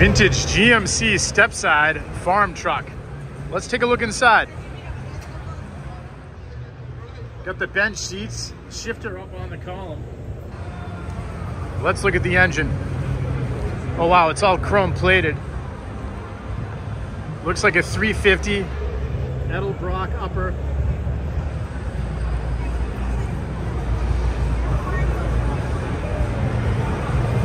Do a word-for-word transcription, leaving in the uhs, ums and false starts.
Vintage G M C step-side farm truck. Let's take a look inside. Got the bench seats, shifter up on the column. Let's look at the engine. Oh wow, it's all chrome plated. Looks like a three fifty Edelbrock upper.